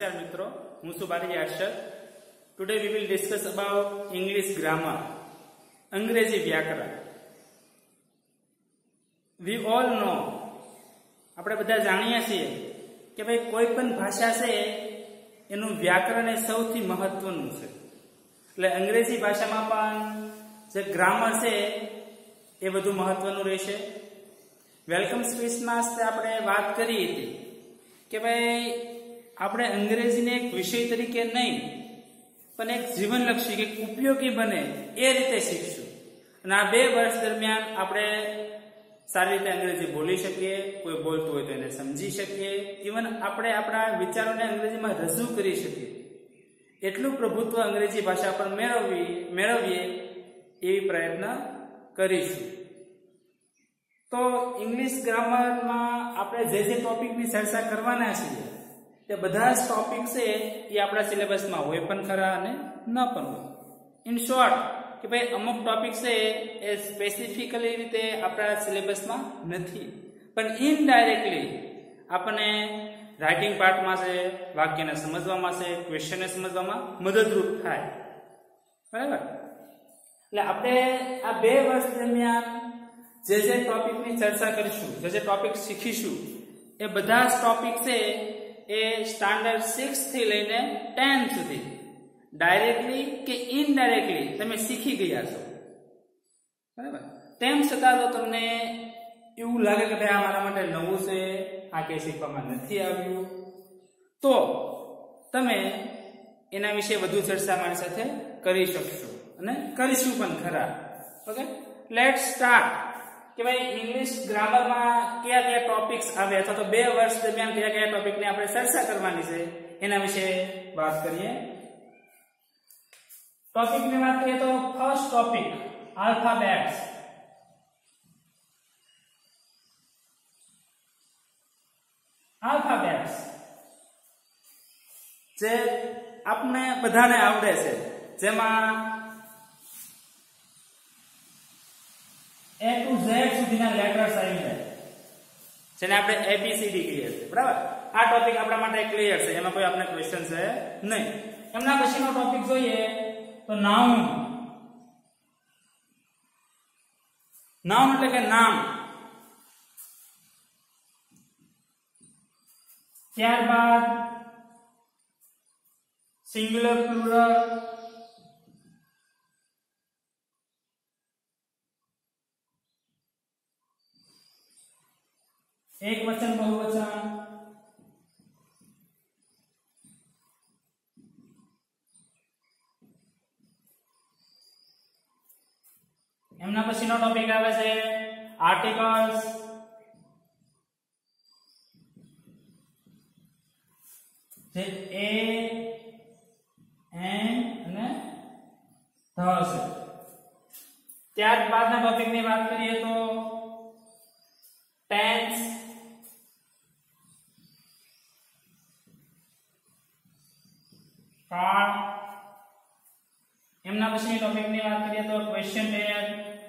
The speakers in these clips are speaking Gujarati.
नमस्कार मित्रों, हूँ છું બારી Harshad. Today we will discuss about English grammar, અંગ્રેજી વ્યાકરણ. We all know, આપણે બધા જાણીએ છીએ કે ભાઈ કોઈ પણ ભાષા છે એનું વ્યાકરણ એ સૌથી મહત્વનું છે. એટલે અંગ્રેજી ભાષામાં પણ જે ગ્રામર છે એ બધું મહત્વનું રહેશે. વેલકમ સ્પીચમાં આપણે વાત કરી હતી કે ભાઈ આપણે અંગ્રેજીને એક વિષય તરીકે નહીં પણ એક જીવનલક્ષી કે ઉપયોગી બને એ રીતે શીખશું. અને આ 2 વર્ષ દરમિયાન આપણે સારી રીતે અંગ્રેજી બોલી શકીએ, કોઈ બોલતું હોય તો એને સમજી શકીએ, ઇવન આપણે આપણા વિચારોને અંગ્રેજીમાં રજૂ કરી શકીએ. એટલું પ્રભુત્વ અંગ્રેજી ભાષા પર મેળવીએ એવી પ્રયત્ન કરીશું. તો ઇંગ્લિશ ગ્રામરમાં આપણે જે ટોપિકની ચર્ચા કરવાના છીએ તે બધા જ ટોપિક છે એ આપણા સિલેબસમાં હોય પણ ખરા અને ન પણ હોય. ઇન શોર્ટ કે ભાઈ અમુક ટોપિક છે એ સ્પેસિફિકલી રીતે આપણા સિલેબસમાં નથી, પણ ઇનડાયરેક્ટલી આપણને રાઇટિંગ પાર્ટમાં છે, વાક્યને સમજવામાં છે, ક્વેશ્ચનને સમજવામાં મદદરૂપ થાય. બરાબર? એટલે આપણે આ 2 વર્ષ દરમિયાન જે ટોપિકની ચર્ચા કરીશું, જે ટોપિક શીખીશું, એ બધા જ ટોપિક છે એ સ્ટાન્ડર્ડ 6 થી લઈને 10 સુધી ડાયરેક્ટલી કે ઇનડાયરેક્ટલી તમે શીખી ગયા છો. બરાબર? તેમ છતાં તો તમને એવું લાગે કે ભાઈ આ મારા માટે નવું છે, આ કે શીખવામાં નથી આવ્યું, તો તમે એના વિશે વધુ ચર્ચા મારી સાથે કરી શકશો અને કરીશું પણ ખરા. Okay, let's start. કે ભાઈ ઇંગ્લિશ ગ્રામરમાં કયા ટોપિક્સ આવે અથવા તો 2 વર્ષ દરમિયાન કયા ટોપિકની આપણે ચર્ચા કરવાની છે એના વિશે વાત કરીએ. ટોપિકની વાત કરીએ તો ફર્સ્ટ ટોપિક આલ્ફાબેટ્સ. આલ્ફાબેટ્સ જે આપણે બધાને આવડે છે, જેમાં A to Z સુધીના લેટર્સ આવી જાય, જેને આપણે ABCD કહીએ છીએ. બરાબર? આ ટોપિક આપણા માટે ક્લિયર છે, એમાં કોઈ આપણે ક્વેશ્ચન છે નહીં. એમના પછીનો ટોપિક જોઈએ તો નાઉન. નાઉન એટલે કે નામ. ત્યારબાદ સિંગ્યુલર, પ્લુરલ, एक वचन, बहुवचन, એમના પછીનો ટોપિક આવે છે આર્ટિકલ્સ. જે એ, એન અને ધ છે. ત્યારબાદના ટોપિકની વાત કરીએ તો ટેન્સ, કાળ. એમના પછીની ટોપિકની વાત કરીએ તો ક્વેશ્ચન ટેગ,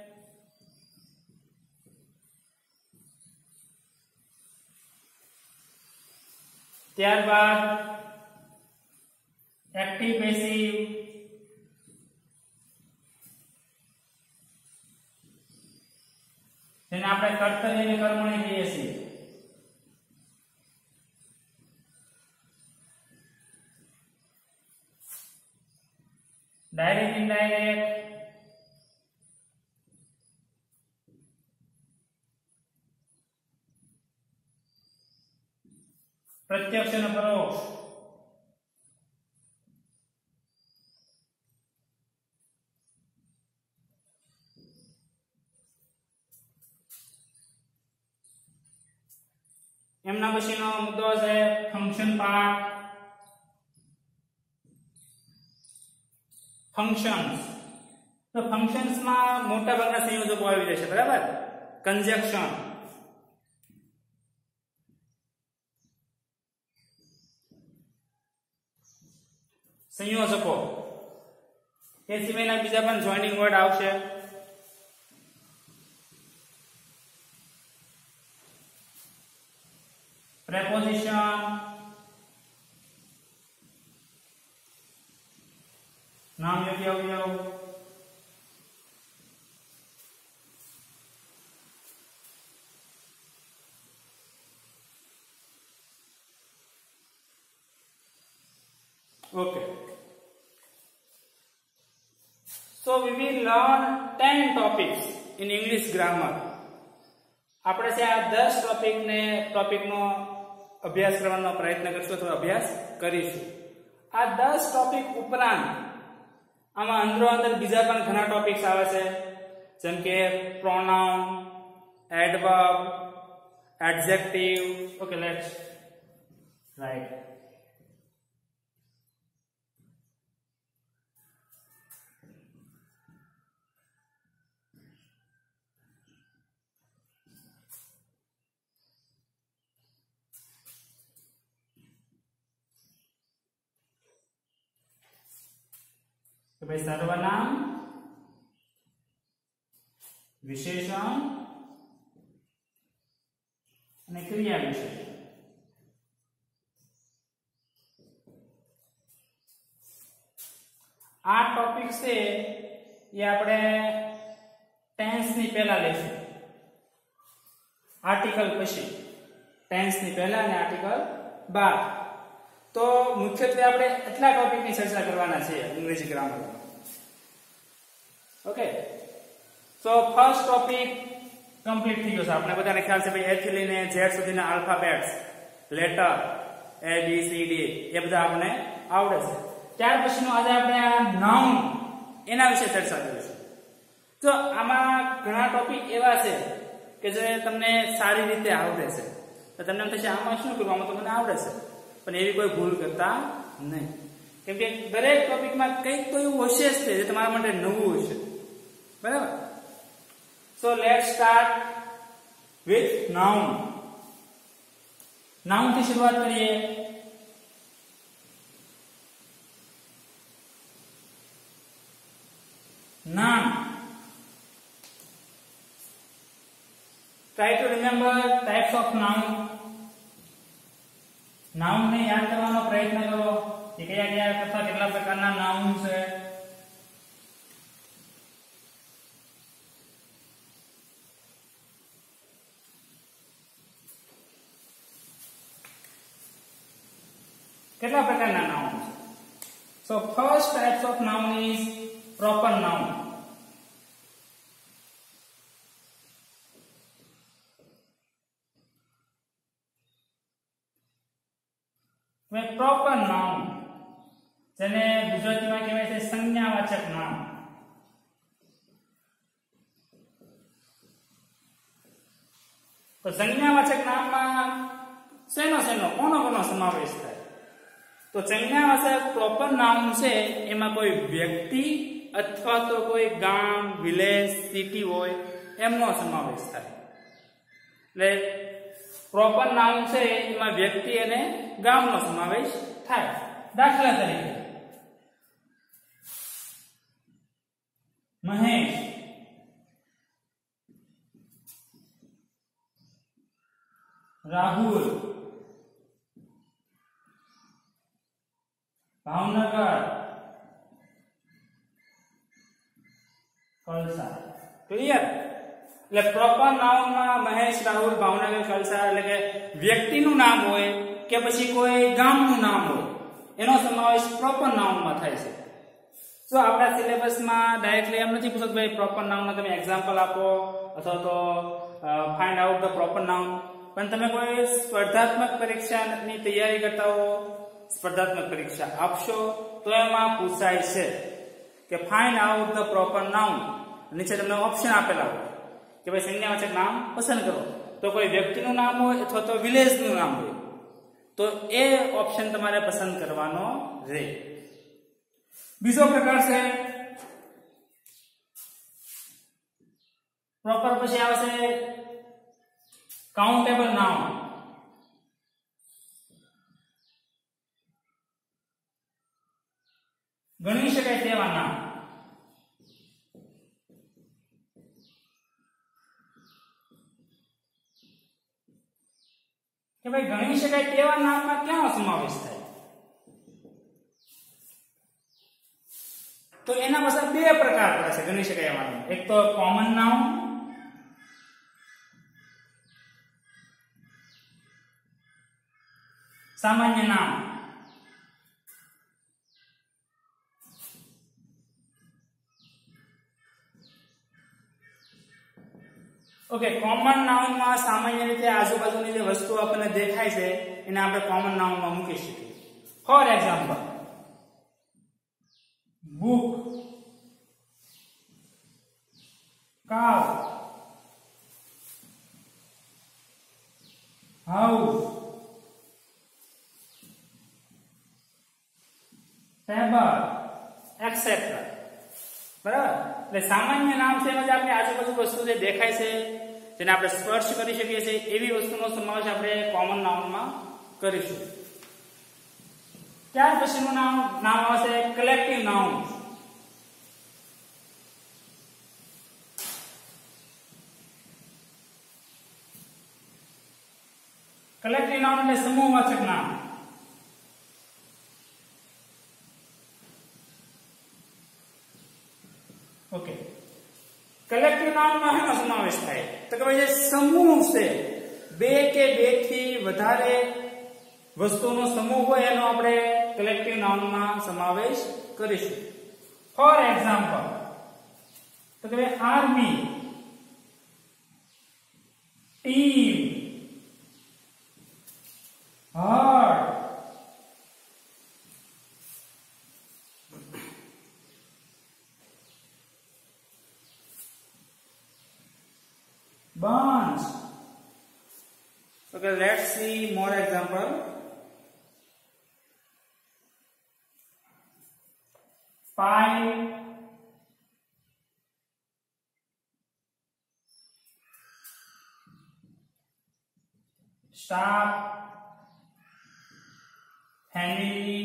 ત્યારબાદ એક્ટિવ, પેસિવ, જેને આપણે કર્તવ્ય અને કર્મણી કહીએ છીએ. ડાયરેક્ટ, ઇનડાયરેક્ટ, પ્રત્યક્ષ અને પરોક્ષ, એમના પછીનો મુદ્દો છે ફંક્શન પાર્ટ. ફંક્શન્સ. તો ફંક્શન્સમાં મોટા ભાગના સંયોજકો આવી જશે. બરાબર? કન્જક્શન, સંયોજકો, એ સિવાયના બીજા પણ જોઇનિંગ વર્ડ આવશે. preposition, નામ યોગ્ય અવયવ, okay. So we will learn 10 topics in English grammar. આપણે છે આ 10 ટોપિકનો અભ્યાસ કરવાનો પ્રયત્ન કરશું અથવા અભ્યાસ કરીશું. આ 10 ટોપિક ઉપરાંત આમાં અંદર બીજા પણ ઘણા ટોપિક્સ આવે છે, જેમ કે pronoun, adverb, adjective. Okay, let's write. भाई सर्वनाम, विशेषण અને ક્રિયા વિશેષણ. આ ટોપિક છે એ આપણે ટેન્સ ની પહેલા લેશું, આર્ટિકલ પછી. ટેન્સ ની પહેલા અને આર્ટિકલ બાદ. તો મુખ્યત્વે આપણે એટલા ટોપિકની ચર્ચા કરવાના છે અંગ્રેજી grammar. Okay, so first topic complete થઈ ગયો છે. આપણે બધાને ખ્યાલ છે ભાઈ, A થી લઈને Z સુધીના alphabets, letter A B C D એ બધા આપણે આવડે છે. ત્યાર પછીનો આજે આપણે આ નાઉન એના વિશે ચર્ચા કરીશું. તો આમાં ઘણા ટોપિક એવા છે કે જે તમને સારી રીતે આવડે છે. તો તમને એમ થશે આમાં શું કરવું, આમાં તો મને આવડે છે, પણ એવી કોઈ ભૂલ કરતા નહીં. કેમ કે દરેક ટોપિકમાં કંઈક તો એવું હશે જ જે તમારા માટે નવું હશે. બરાબર? So let's start with noun. Noun થી શરૂઆત કરીએ. નામ. Try to remember types of noun. Noun ને યાદ કરવાનો પ્રયત્ન કરો કે કયા કેટલા પ્રકારના નાઉન છે. કેટલા પ્રકારના નાઉન છે. So first types of noun is proper noun. Proper noun જેને ગુજરાતીમાં કહેવાય છે સંજ્ઞાવાચક નામ. તો સંજ્ઞાવાચક નામમાં કોનો સમાવેશ થાય? તો સંજ્ઞાવાચક પ્રોપર નાઉન છે એમાં કોઈ વ્યક્તિ અથવા તો કોઈ ગામ, વિલેજ, સિટી હોય એમનો સમાવેશ થાય. એટલે પ્રોપર નાઉન છે એમાં વ્યક્તિ અને ગામનો સમાવેશ થાય. દાખલા તરીકે મહેશ, રાહુલ, ભાવનગર, કલસા. ક્લિયર? એટલે પ્રોપર નાઉનમાં મહેશ, રાહુલ, ભાવનગર, કલસા એટલે કે વ્યક્તિનું નામ હોય કે પછી કોઈ ગામનું નામ હોય એનો સમાવેશ પ્રોપર નાઉનમાં થાય છે. તો આપણા સિલેબસમાં ડાયરેક્ટલી એમ નથી પૂછતું ભાઈ પ્રોપર નાઉનના તમે એક્ઝામ્પલ આપો અથવા તો find out the proper noun. પણ તમે કોઈ સ્પર્ધાત્મક પરીક્ષાની તૈયારી કરતા હો, સ્પર્ધાત્મક પરીક્ષા આપશો તો એમાં પૂછાય છે કે find out the proper noun. નીચે તમને ઓપ્શન આપેલા હોય કે ભાઈ સંજ્ઞાવાચક નામ પસંદ કરો. તો કોઈ વ્યક્તિનું નામ હોય અથવા તો વિલેજનું નામ હોય તો એ ઓપ્શન તમારે પસંદ કરવાનો રહે. બીજો પ્રકાર છે પ્રોપર, પછી આવશે કાઉન્ટેબલ નાઉન. ગણી શકાય તેવા નામ. કે ભાઈ ગણી શકાય તેવા નામમાં ક્યાં સમાવેશ થાય? તો એના પાછા બે પ્રકાર પડે છે ગણી શકાય એમાં. એક તો કોમન નાઉન, સામાન્ય નામ. ઓકે, કોમન નાઉન માં સામાન્ય રીતે આજુબાજુની જે વસ્તુ આપણને દેખાય છે એને આપણે કોમન નાઉન માં મૂકી શકીએ. For example, book, cow, house, table, etc. બરાબર. એટલે સામાન્ય નામ છે એમાં આપણે આજુબાજુ વસ્તુ જે દેખાય છે જેને આપણે સ્પર્શ કરી શકીએ છીએ એવી વસ્તુનો સમાવેશ આપણે કોમન નાઉનમાં કરીશું. ત્યાર પછીનું નામ આવશે કલેક્ટિવ નાઉન. કલેક્ટિવ નાઉન એટલે સમૂહવાચક નામ. ઓકે, કલેક્ટિવ નાઉનમાં શેનો સમાવેશ થાય તો કે ભાઈ જે સમૂહ છે, બે કે બે થી વધારે વસ્તુનો સમૂહ હોય એનો આપણે કલેક્ટિવ નાઉનમાં સમાવેશ કરીશું. ફોર એક્ઝામ્પલ, તો કે ભાઈ army, team, herd, bunch. Okay, let's see more example. Spy, staff, family,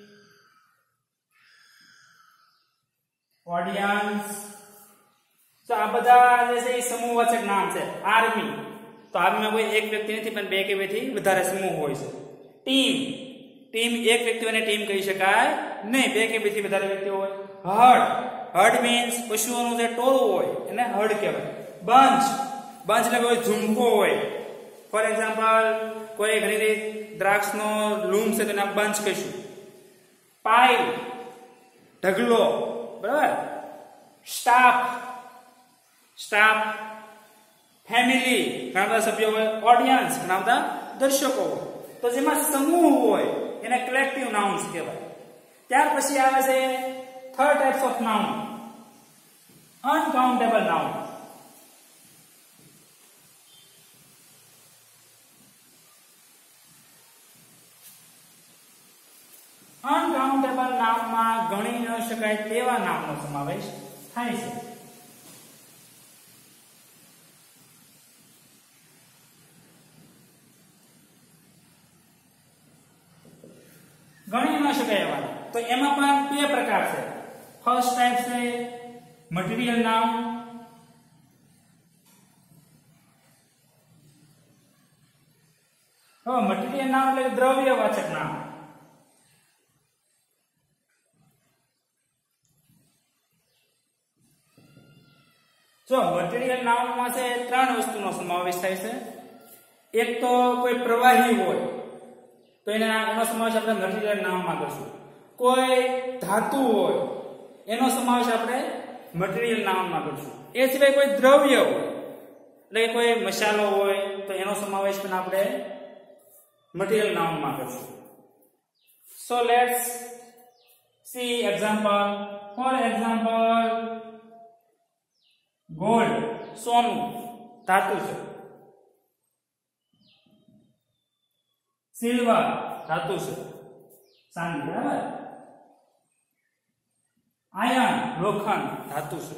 audience. तो આ બધા જે છે એ સમૂહવાચક નામ છે. આર્મી, તો આર્મીમાં કોઈ એક વ્યક્તિ નથી પણ બે કે બેથી વધારે સમૂહ હોય છે. ટીમ, ટીમ એક વ્યક્તિ અને ટીમ કહી શકાય નહીં, બે કે બેથી વધારે વ્યક્તિ હોય. હર્ડ, હર્ડ મીન્સ પશુઓનું જે ટોળું હોય એને હર્ડ કહેવાય. બંચ, બંચ એટલે કોઈ ઝુંખો હોય. ફોર એક્ઝામ્પલ, કોઈ ઘણી દ્રાક્ષનો લૂમ છે તેને બંચ કહીશું. પાઇલ, ઢગલો, બરાબર. સ્ટાફ, સ્ટાફ, ફેમિલી, ઘણા બધા સભ્યો હોય. ઓડિયન્સ, ઘણા બધા દર્શકો હોય. તો જેમાં સમૂહ હોય એને કલેક્ટિવ નાઉન્સ કહેવાય. ત્યાર પછી આવે છે third types of noun, uncountable noun. Uncountable નામમાં ગણી ન શકાય તેવા નામનો સમાવેશ થાય છે. ગણી ન શકાય એવા, તો એમાં પણ બે પ્રકાર છે. ફર્સ્ટ ટાઈપ છે મટીરીયલ નાઉન. હવે મટીરીયલ નાઉન એટલે દ્રવ્યવાચક નામ. જો મટીરીયલ નાઉનમાં છે ત્રણ વસ્તુનો સમાવેશ થાય છે. એક તો કોઈ પ્રવાહી હોય તો એનો સમાવેશ આપણે મટીરીયલ નામમાં કરશું. કોઈ ધાતુ હોય એનો સમાવેશ આપણે મટીરીયલ નામમાં કરશું. એ સિવાય કોઈ દ્રવ્ય હોય એટલે કોઈ મસાલો હોય તો એનો સમાવેશ પણ આપણે મટીરીયલ નામમાં કરશું. So let's see example. For example, gold, સોનું, ધાતુ છે. સિલ્વર, ધાતુ છે, ચાંદી, બરાબર. આયર્ન, લોખંડ, ધાતુ છે.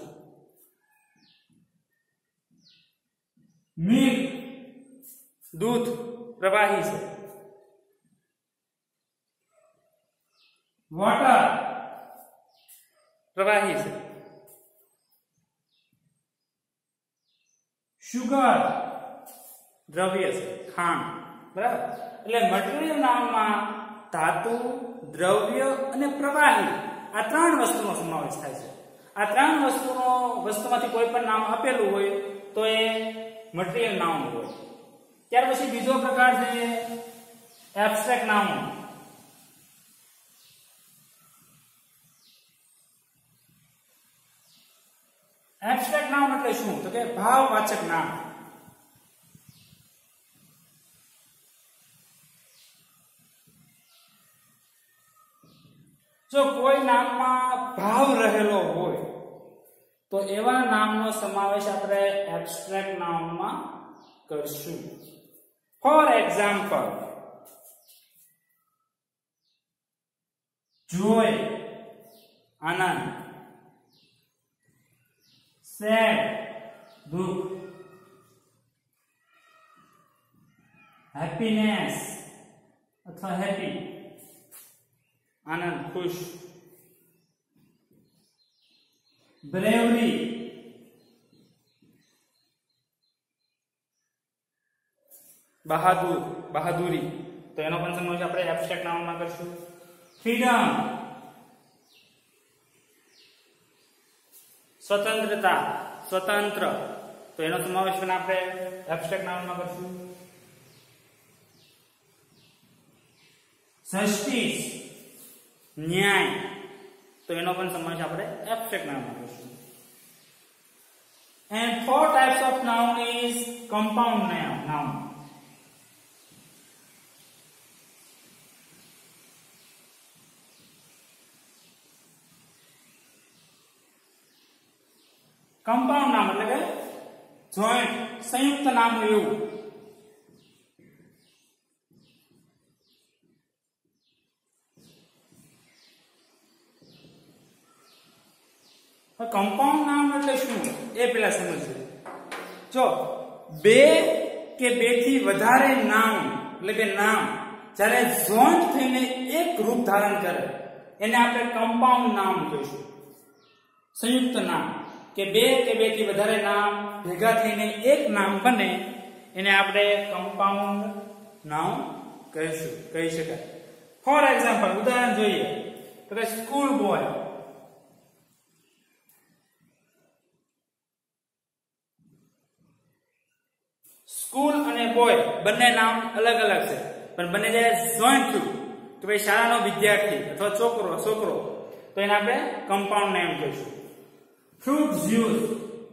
મિલ્ક, દૂધ, પ્રવાહી છે. વોટર, પ્રવાહી છે. શુગર, દ્રવ્ય છે, ખાંડ, બરાબર. એટલે મટીરીયલ નામમાં ધાતુ, દ્રવ્ય અને પ્રવાહી આ ત્રણ વસ્તુનો સમાવેશ થાય છે. આ ત્રણ વસ્તુમાંથી કોઈ પણ નામ આપેલું હોય તો એ મટીરીયલ નાઉન હોય. ત્યાર પછી બીજો પ્રકાર છે એબ્સ્ટ્રેક્ટ નાઉન. એબ્સ્ટ્રેક્ટ નાઉન એટલે શું? તો કે ભાવવાચક નામ. જો કોઈ નામમાં ભાવ રહેલો હોય તો એવા નામનો સમાવેશ આપણે એબ્સ્ટ્રેક્ટ નાઉનમાં કરશું. ફોર એક્ઝામ્પલ, જોય આનંદ, સેડ દુઃખ, હેપીનેસ અથવા હેપી આનંદ ખુશ, બ્રેવરી બહાદુરી, તો એનો પણ સમાવેશ આપણે એબ્સ્ટ્રેક્ટ નાઉનમાં કરશું. ફ્રીડમ સ્વતંત્રતા, સ્વતંત્ર, તો એનો સમાવેશ પણ આપણે એબ્સ્ટ્રેક્ટ નાઉનમાં કરશું. જસ્ટિસ ન્યાય, તો એનો પણ સમાવેશ આપણે એબ્સ્ટ્રેક્ટ નાઉનમાં કરશું. And four types of noun is compound noun. Compound નામ એટલે કે જોઈન્ટ સંયુક્ત નામ એવું. કમ્પાઉન્ડ નામ એટલે શું એ પેલા સમજવું. જો બે કે બે થી વધારે નામ એટલે કે નામ જ્યારે જોઈન્ટ થઈને એક રૂપ ધારણ કરે એને આપણે કમ્પાઉન્ડ નામ કહીશું. સંયુક્ત નામ કે બે થી વધારે નામ ભેગા થઈને એક નામ બને એને આપણે કમ્પાઉન્ડ નામ કહી શકાય. ફોર એક્ઝામ્પલ, ઉદાહરણ જોઈએ તો કે સ્કૂલ બોય. સ્કૂલ અને બોય બંને નામ અલગ અલગ છે, પણ બંને જ્યારે જોઈન્ટ થયું કે ભાઈ શાળાનો વિદ્યાર્થી અથવા છોકરો તો એને આપણે કમ્પાઉન્ડ નામ કહીશું. ફ્રૂટ જ્યુસ,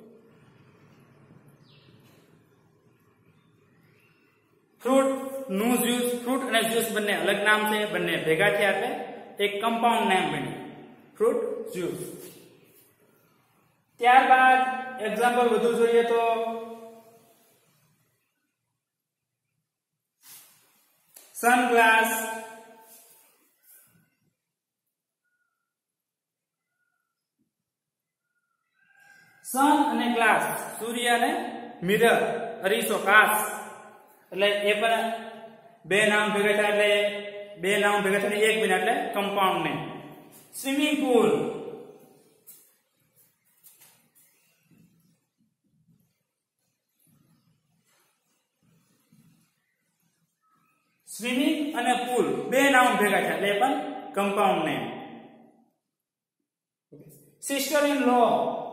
ફ્રૂટ નું જ્યુસ, ફ્રૂટ અને જ્યુસ બંને અલગ નામ છે, બંને ભેગા થયા એટલે એક કમ્પાઉન્ડ નામ બન્યું ફ્રૂટ જ્યુસ. ત્યારબાદ એક્ઝામ્પલ વધુ જોઈએ તો સનગ્લાસ, સન અને ગ્લાસ, સૂર્ય અને મિરર, અરીસો, કાચ, એટલે એ પણ બે નામ ભેગા થાય એટલે બે નામ ભેગા થઈને એક બને એટલે compound name. Swimming pool, swimming અને પુલ બે નામ ભેગા થાય એટલે એ પણ compound name. Sister in law,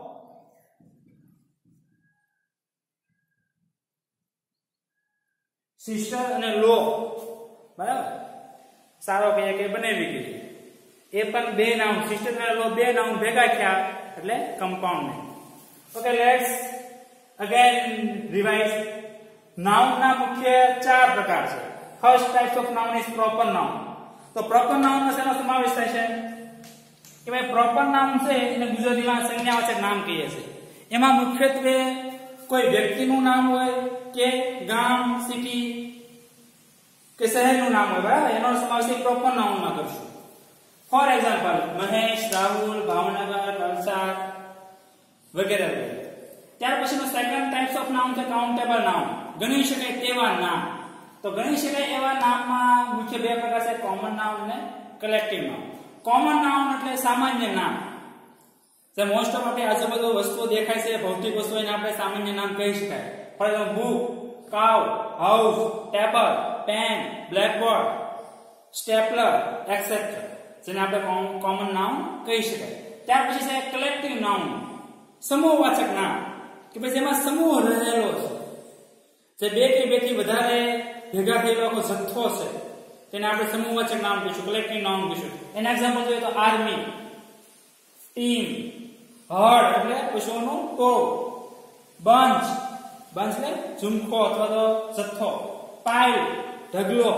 sister અને લો, બરાબર, સારો કહીએ કે બનાવી ગઈ, એ પણ બે નામ, સિસ્ટર અને લો બે નામ ભેગા થયા એટલે compound name. Okay, let's again revise. Noun ના મુખ્ય ચાર પ્રકાર છે. First type of noun is proper noun. તો પ્રોપર નાઉન માં શેનો સમાવેશ થાય છે કે ભાઈ પ્રોપર નાઉન છે એને ગુજરાતીમાં સંજ્ઞાવાચક નામ કહીએ છીએ. એમાં મુખ્યત્વે કોઈ વ્યક્તિનું નામ હોય કે ગામ, સિટી કે શહેરનું નામ હોય, બરાબર, એનો સમાવેશ પ્રોપર નાઉનમાં કરશું. ફોર એક્ઝામ્પલ, મહેશ, રાહુલ, ભાવનગર, વલસાડ વગેરે વગેરે. ત્યાર પછીનો સેકન્ડ ટાઈપ્સ ઓફ નાઉન છે કાઉન્ટેબલ નાઉન, ગણી શકાય તેવા નામ. તો ગણી શકાય એવા નામમાં મુખ્ય બે પ્રકાર છે, કોમન નાઉન અને કલેક્ટિવ નાઉન. કોમન નાઉન એટલે સામાન્ય નામ, જે મોસ્ટ ઓફ આપણી આજુબાજુ વસ્તુઓ દેખાય છે, ભૌતિક વસ્તુઓ, એને આપણે સામાન્ય નામ કહી શકાય. For example, book, cow, house, table, pen, blackboard, stapler, etcetera. જેને આપણે કોમન નાઉન કહી શકાય. ત્યાર પછી છે કલેક્ટિવ નાઉન, સમૂહવાચક નામ, કે ભાઈ જેમાં સમૂહ રહેલો છે, જે બે કે બેથી વધારે ભેગા થયેલો આખો જથ્થો છે, તેને આપણે સમૂહવાચક નામ કહીશું, કલેક્ટિવ નાઉન કહીશું. એના એક્ઝામ્પલ જોઈએ તો આર્મી, ટીમ, હર્ડ એટલે પશુઓનું ટોળું, બંચ એટલે ઝુમખો અથવા તો જથ્થો, પાઇલ ઢગલો,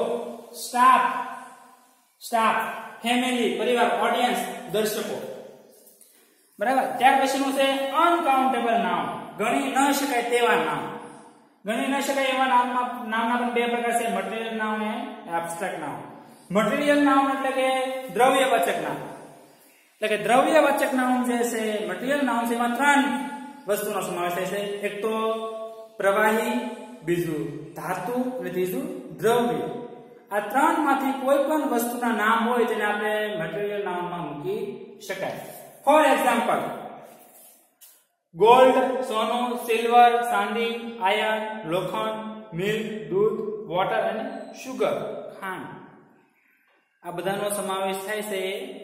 સ્ટાફ ફેમિલી પરિવાર, ઓડિયન્સ દર્શકો. બરાબર. ત્યાર પછીનું છે અનકાઉન્ટેબલ નામ, ગણી ન શકાય તેવા નામ. ગણી ન શકાય એવા નામના પણ બે પ્રકાર છે, મટીરીયલ નાઉન અને એબ્સ્ટ્રેક્ટ નાઉન. મટીરીયલ નાઉન એટલે કે દ્રવ્યવાચક નામ, એટલે કે દ્રવ્યવાચક નાઉન જે છે મટીરીયલ નાઉન છે એમાં ત્રણ વસ્તુનો સમાવેશ થાય છે. એક તો પ્રવાહી, બીજું ધાતુ અને ત્રીજું દ્રવ્ય. આ ત્રણ માંથી કોઈ પણ વસ્તુના નામ હોય તેને આપણે મટીરીયલ નાઉનમાં મૂકી શકાય. ફોર એક્ઝામ્પલ ગોલ્ડ સોનું, સિલ્વર ચાંદી, આયર્ન લોખંડ, મિલ્ક દૂધ, વોટર અને શુગર ખાંડ. આ બધાનો સમાવેશ થાય છે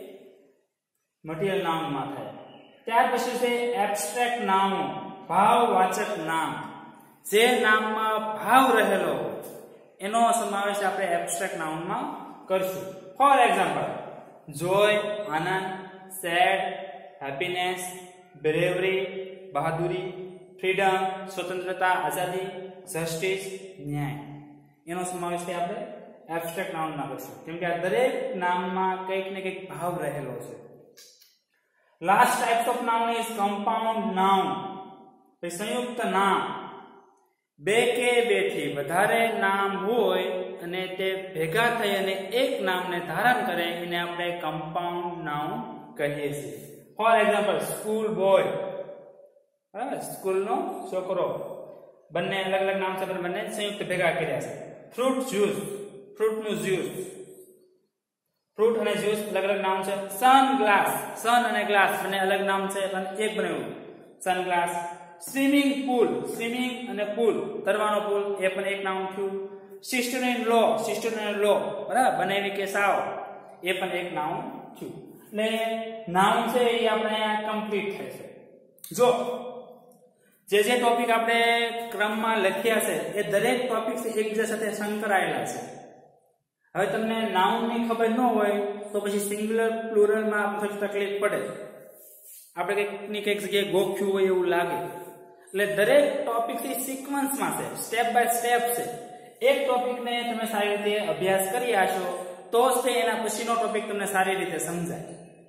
મટીરીયલ નાઉનમાં થાય. ત્યાર પછી છે એબ્સ્ટ્રેક્ટ નાઉન, ભાવવાચક નામ. જે નામમાં ભાવ રહેલો એનો સમાવેશ આપણે એબ્સ્ટ્રેક્ટ નાઉનમાં કરશું. ફોર એક્ઝામ્પલ જોય આનંદ, સેડ હેપીનેસ, બ્રેવરી બહાદુરી, ફ્રીડમ સ્વતંત્રતા આઝાદી, જસ્ટિસ ન્યાય. એનો સમાવેશ આપણે એબ્સ્ટ્રેક્ટ નાઉનમાં કરશું, કેમ કે આ દરેક નામમાં કંઈક ને કંઈક ભાવ રહેલો છે. Last type of noun is compound noun, સંયુક્ત નામ. બે કે બેથી વધારે નામ હોય અને તે ભેગા થઈ અને એક નામને ધારણ કરે એને આપણે કમ્પાઉન્ડ નાઉન કહીએ છીએ. ફોર એક્ઝામ્પલ સ્કૂલ બોય, બરાબર, સ્કૂલનો છોકરો. બંને અલગ અલગ નામ છે, બંને સંયુક્ત ભેગા કર્યા છે. ફ્રૂટ જ્યુસ, ફ્રૂટનું જ્યુસ. ફ્રૂટ અને જ્યુસ અલગ અલગ નામ છે. સન ગ્લાસ, સન અને ગ્લાસ બંને અલગ નામ છે પણ એક બનાવ્યું sun glass. Swimming pool, swimming અને પુલ તરવાનો પુલ એ પણ એક નામ થયું. Sister in law, sister in law, બરાબર, બનાવી કે સાવ એ પણ એક નામ થયું. એટલે નામ છે એ આપણે કમ્પ્લીટ થાય છે. જો જે ટોપિક આપણે ક્રમમાં લખ્યા છે એ દરેક ટોપિક એકબીજા સાથે સંકળાયેલા છે. હવે તમને નાઉનની ખબર ન હોય તો પછી સિંગ્યુલર પ્લુરલમાં થોડી તકલીફ પડે, આપણે કંઈક જગ્યાએ ગોખ્યું હોય એવું લાગે. એટલે દરેક ટોપિક સિક્વન્સમાં છે, સ્ટેપ બાય સ્ટેપ છે. એક ટોપિકને તમે સારી રીતે અભ્યાસ કરી આશો તો જ એના પછીનો ટોપિક તમને સારી રીતે સમજાય.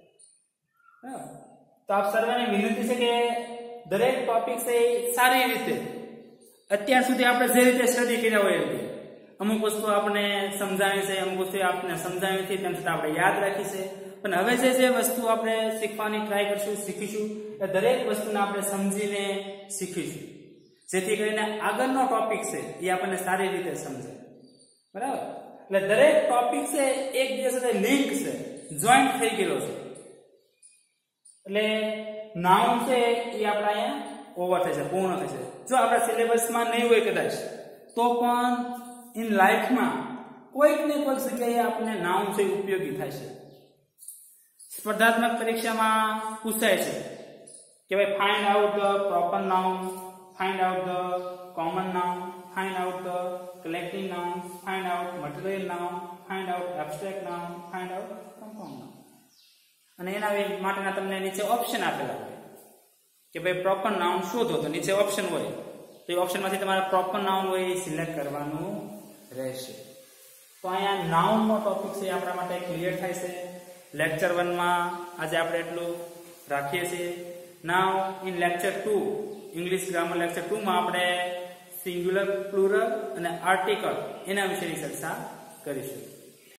તો આપ સર્વેને વિનંતી છે કે દરેક ટોપિક છે સારી રીતે અત્યાર સુધી આપણે જે રીતે સ્ટડી કર્યા હોય એ રીતે અમુક વસ્તુ આપણે સમજાવી છે, અમુક વસ્તુ આપણે સમજાવી નથી, તેમ છતાં આપણે યાદ રાખી છે. પણ હવે જે વસ્તુ આપણે શીખવાની ટ્રાય કરશું, શીખીશું, એ દરેક વસ્તુને આપણે સમજીને શીખીશું, જેથી કરીને આગળનો ટોપિક છે એ આપણને સારી રીતે સમજાય. બરાબર. એટલે દરેક ટોપિક છે એકબીજા સાથે લિંક છે, જોઈન્ટ થઈ ગયેલો છે. એટલે નાઉન છે એ આપણે અહીંયા ઓવર થશે, પૂર્ણ થશે. જો આપણા સિલેબસમાં નહીં હોય કદાચ તો પણ ઇન લાઈફમાં કોઈક ને કોઈક જગ્યાએ આપણને નાઉન છે ઉપયોગી થાય છે. સ્પર્ધાત્મક પરીક્ષામાં પૂછાય છે કે ભાઈ find out the proper noun, find out the common noun, find out the collective noun, find out material noun, find out abstract noun, find out compound noun. અને એના માટેના તમને નીચે ઓપ્શન આપેલા હોય કે ભાઈ પ્રોપર નાઉન શોધો, તો નીચે ઓપ્શન હોય તો એ ઓપ્શનમાંથી તમારે પ્રોપર નાઉન હોય એ સિલેક્ટ કરવાનું રહેશે. તો અહીંયા નાઉનનો ટોપિક છે આપણા માટે ક્લિયર થાય છે. લેક્ચર 1 માં આજે આપણે એટલું રાખીએ છીએ. Now in lecture 2 English grammar lecture 2 માં આપણે સિંગ્યુલર, પ્લુરલ અને આર્ટિકલ એના વિશેની ચર્ચા કરીશું.